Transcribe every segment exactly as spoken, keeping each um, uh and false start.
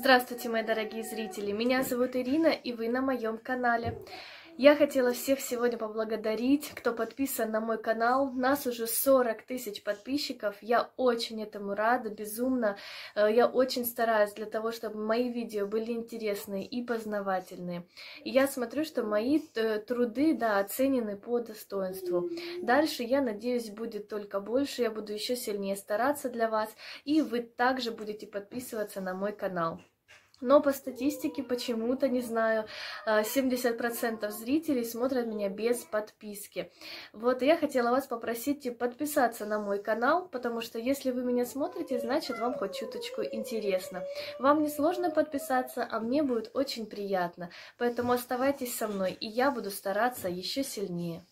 Здравствуйте, мои дорогие зрители! Меня зовут Ирина, и вы на моем канале. Я хотела всех сегодня поблагодарить, кто подписан на мой канал. Нас уже сорок тысяч подписчиков. Я очень этому рада, безумно. Я очень стараюсь для того, чтобы мои видео были интересные и познавательные. И я смотрю, что мои труды, да, оценены по достоинству. Дальше, я надеюсь, будет только больше. Я буду еще сильнее стараться для вас. И вы также будете подписываться на мой канал. Но по статистике почему-то, не знаю, семьдесят процентов зрителей смотрят меня без подписки. Вот, и я хотела вас попросить подписаться на мой канал, потому что если вы меня смотрите, значит вам хоть чуточку интересно. Вам не сложно подписаться, а мне будет очень приятно. Поэтому оставайтесь со мной, и я буду стараться еще сильнее.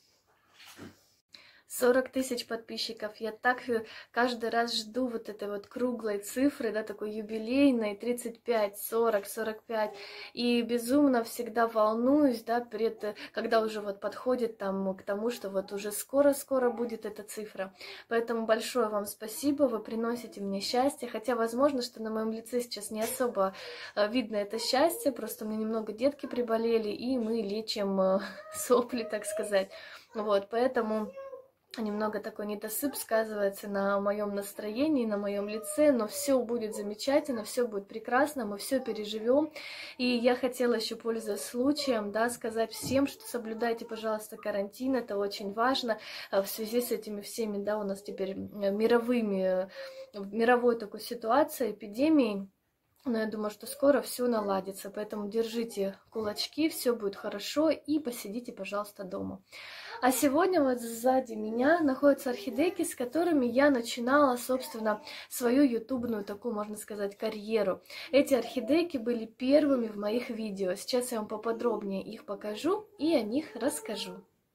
сорок тысяч подписчиков. Я так каждый раз жду вот этой вот круглой цифры, да, такой юбилейной, тридцать пять, сорок, сорок пять. И безумно всегда волнуюсь, да, перед, когда уже вот подходит там к тому, что вот уже скоро-скоро будет эта цифра. Поэтому большое вам спасибо, вы приносите мне счастье. Хотя, возможно, что на моем лице сейчас не особо видно это счастье, просто у меня немного детки приболели, и мы лечим сопли, так сказать. Вот, поэтому... Немного такой недосып сказывается на моем настроении, на моем лице, но все будет замечательно, все будет прекрасно, мы все переживем. И я хотела еще, пользуясь случаем, да, сказать всем, что соблюдайте, пожалуйста, карантин, это очень важно в связи с этими всеми, да, у нас теперь мировыми, мировой такой ситуацией, эпидемией. Но я думаю, что скоро все наладится, поэтому держите кулачки, все будет хорошо, и посидите, пожалуйста, дома. А сегодня вот сзади меня находятся орхидейки, с которыми я начинала, собственно, свою ютубную, такую, можно сказать, карьеру. Эти орхидейки были первыми в моих видео. Сейчас я вам поподробнее их покажу и о них расскажу.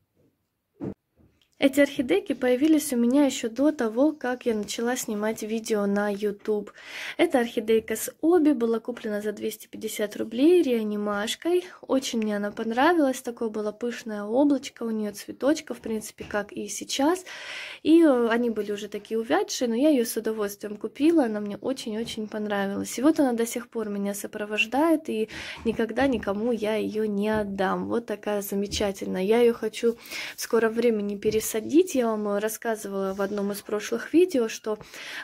Эти орхидейки появились у меня еще до того, как я начала снимать видео на YouTube. Эта орхидейка с Оби была куплена за двести пятьдесят рублей реанимашкой. Очень мне она понравилась. Такое было пышное облачко у нее, цветочков, в принципе, как и сейчас. И они были уже такие увядшие, но я ее с удовольствием купила. Она мне очень-очень понравилась. И вот она до сих пор меня сопровождает, и никогда никому я ее не отдам. Вот такая замечательная. Я ее хочу в скором времени пересадить. Садить. Я вам рассказывала в одном из прошлых видео, что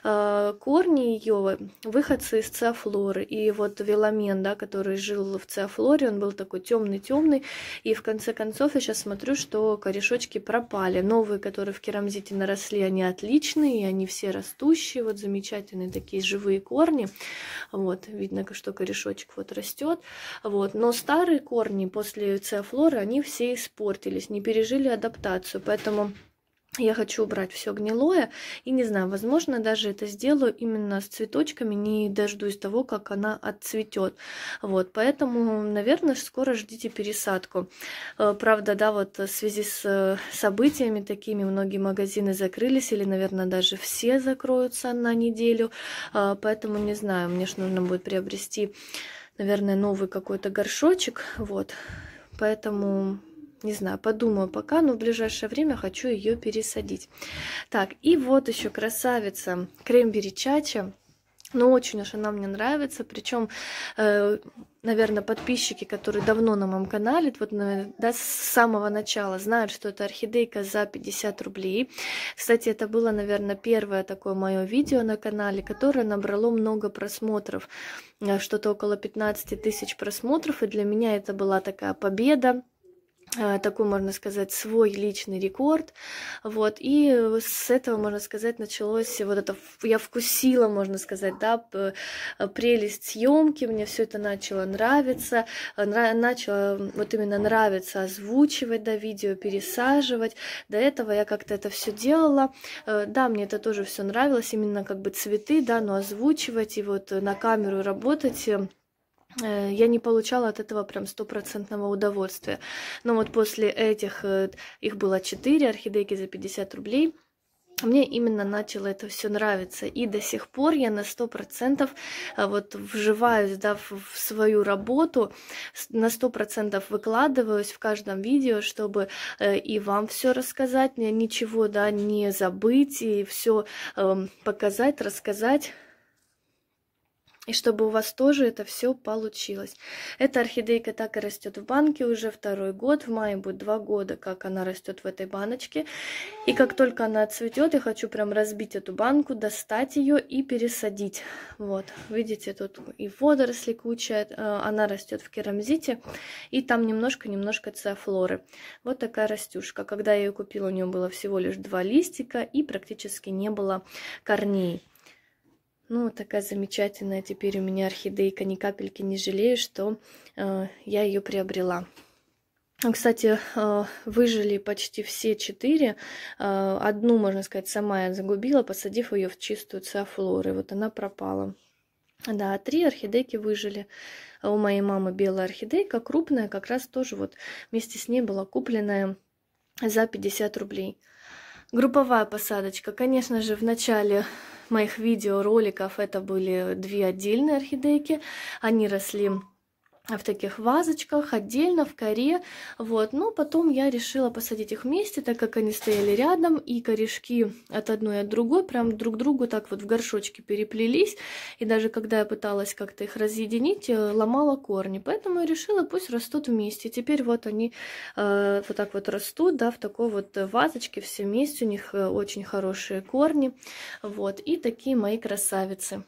э, корни ее выходцы из циафлоры. И вот веломен, да, который жил в циафлоре, он был такой темный-темный. И в конце концов я сейчас смотрю, что корешочки пропали. Новые, которые в керамзите наросли, они отличные, и они все растущие, вот замечательные такие живые корни. Вот, видно, что корешочек вот растет. Вот. Но старые корни после циафлоры, они все испортились, не пережили адаптацию. Поэтому я хочу убрать все гнилое, и не знаю, возможно, даже это сделаю именно с цветочками, не дождусь того, как она отцветет. Вот, поэтому, наверное, скоро ждите пересадку. Правда, да, вот в связи с событиями такими многие магазины закрылись, или, наверное, даже все закроются на неделю, поэтому не знаю, мне же нужно будет приобрести, наверное, новый какой-то горшочек, вот, поэтому... Не знаю, подумаю пока, но в ближайшее время хочу ее пересадить. Так, и вот еще красавица Крэмбери Чача. Ну, очень уж она мне нравится. Причем, э, наверное, подписчики, которые давно на моем канале, вот, да, с самого начала знают, что это орхидейка за пятьдесят рублей. Кстати, это было, наверное, первое такое мое видео на канале, которое набрало много просмотров. Что-то около пятнадцати тысяч просмотров. И для меня это была такая победа. Такой, можно сказать, свой личный рекорд, вот, и с этого, можно сказать, началось вот это, я вкусила, можно сказать, да, прелесть съемки, мне все это начало нравиться, начало вот именно нравиться озвучивать, да, видео пересаживать, до этого я как-то это все делала, да, мне это тоже все нравилось, именно как бы цветы, да, но озвучивать и вот на камеру работать, я не получала от этого прям стопроцентного удовольствия. Но вот после этих, их было четыре орхидейки за пятьдесят рублей, мне именно начало это все нравиться. И до сих пор я на сто процентов вот вживаюсь, да, в свою работу, на сто процентов выкладываюсь в каждом видео, чтобы и вам все рассказать, ничего, да, не забыть, и все показать, рассказать. И чтобы у вас тоже это все получилось. Эта орхидейка так и растет в банке уже второй год. В мае будет два года, как она растет в этой баночке. И как только она отцветет, я хочу прям разбить эту банку, достать ее и пересадить. Вот, видите, тут и водоросли куча. Она растет в керамзите. И там немножко-немножко циафлоры. Вот такая растюшка. Когда я ее купила, у нее было всего лишь два листика и практически не было корней. Ну, такая замечательная теперь у меня орхидейка, ни капельки не жалею, что э, я ее приобрела. Кстати, э, выжили почти все четыре. Э, одну, можно сказать, сама я загубила, посадив ее в чистую циафлору. И вот она пропала. Да, три орхидейки выжили. У моей мамы белая орхидейка, крупная, как раз тоже вот вместе с ней была купленная за пятьдесят рублей. Групповая посадочка. Конечно же, в начале моих видеороликов это были две отдельные орхидейки. Они росли в таких вазочках, отдельно, в коре. Вот. Но потом я решила посадить их вместе, так как они стояли рядом, и корешки от одной и от другой прям друг к другу так вот в горшочке переплелись. И даже когда я пыталась как-то их разъединить, ломала корни. Поэтому я решила, пусть растут вместе. Теперь вот они э, вот так вот растут, да, в такой вот вазочке все вместе. У них очень хорошие корни. Вот. И такие мои красавицы.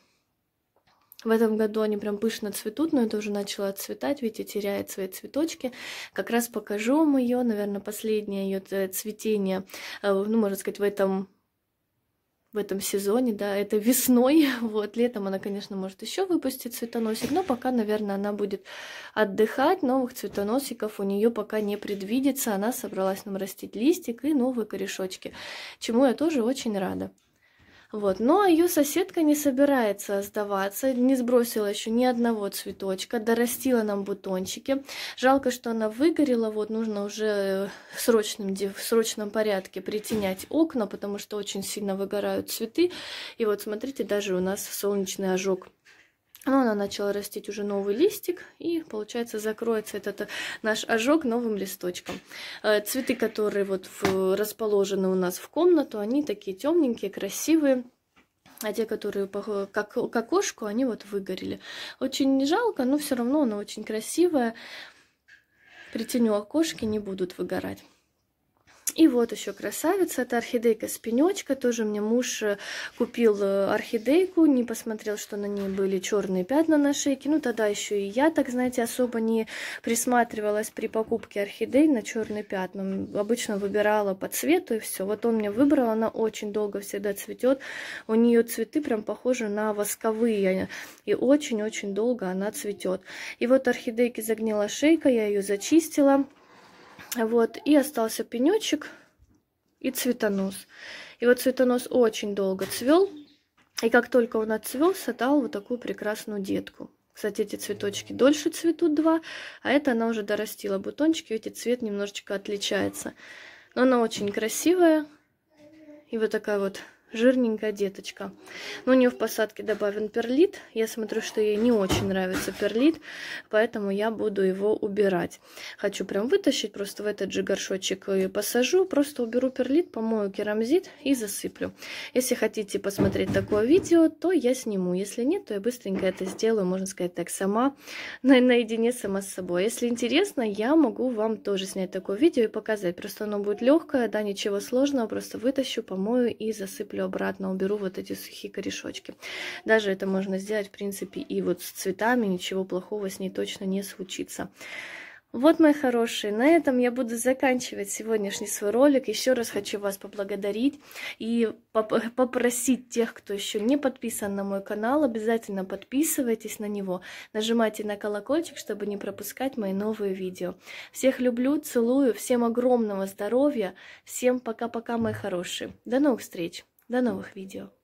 В этом году они прям пышно цветут, но это уже начало отцветать, видите, теряет свои цветочки. Как раз покажу вам ее, наверное, последнее ее цветение, ну, можно сказать, в этом, в этом сезоне, да, это весной. Вот, летом она, конечно, может еще выпустить цветоносик, но пока, наверное, она будет отдыхать. Новых цветоносиков у нее пока не предвидится. Она собралась нам растить листик и новые корешочки, чему я тоже очень рада. Вот. Но ее соседка не собирается сдаваться, не сбросила еще ни одного цветочка, дорастила нам бутончики. Жалко, что она выгорела, вот нужно уже в срочном, в срочном порядке притенять окна, потому что очень сильно выгорают цветы. И вот смотрите, даже у нас солнечный ожог. Но она начала растить уже новый листик, и, получается, закроется этот наш ожог новым листочком. Цветы, которые вот в, расположены у нас в комнату, они такие темненькие, красивые. А те, которые как, как окошку, они вот выгорели. Очень жалко, но все равно она очень красивая. Притяню окошки, не будут выгорать. И вот еще красавица, это орхидейка с пенечка, тоже мне муж купил орхидейку, не посмотрел, что на ней были черные пятна на шейке, ну тогда еще и я, так знаете, особо не присматривалась при покупке орхидей на черные пятна, обычно выбирала по цвету и все, вот он мне выбрал, она очень долго всегда цветет, у нее цветы прям похожи на восковые, и очень-очень долго она цветет. И вот орхидейки загнила шейка, я ее зачистила. Вот, и остался пенечек и цветонос. И вот цветонос очень долго цвел. И как только он отцвелся, дал вот такую прекрасную детку. Кстати, эти цветочки дольше цветут два, а это она уже дорастила бутончики. Видите, цвет немножечко отличается. Но она очень красивая. И вот такая вот жирненькая деточка. Но у нее в посадке добавлен перлит. Я смотрю, что ей не очень нравится перлит, поэтому я буду его убирать. Хочу прям вытащить, просто в этот же горшочек ее посажу, просто уберу перлит, помою керамзит и засыплю. Если хотите посмотреть такое видео, то я сниму. Если нет, то я быстренько это сделаю, можно сказать так, сама, на, наедине сама с собой. Если интересно, я могу вам тоже снять такое видео и показать. Просто оно будет легкое, да, ничего сложного, просто вытащу, помою и засыплю обратно, уберу вот эти сухие корешочки. Даже это можно сделать, в принципе, и вот с цветами, ничего плохого с ней точно не случится. Вот, мои хорошие, на этом я буду заканчивать сегодняшний свой ролик. Еще раз хочу вас поблагодарить и попросить тех, кто еще не подписан на мой канал, обязательно подписывайтесь на него, нажимайте на колокольчик, чтобы не пропускать мои новые видео. Всех люблю, целую, всем огромного здоровья, всем пока-пока, мои хорошие. До новых встреч, до новых видео.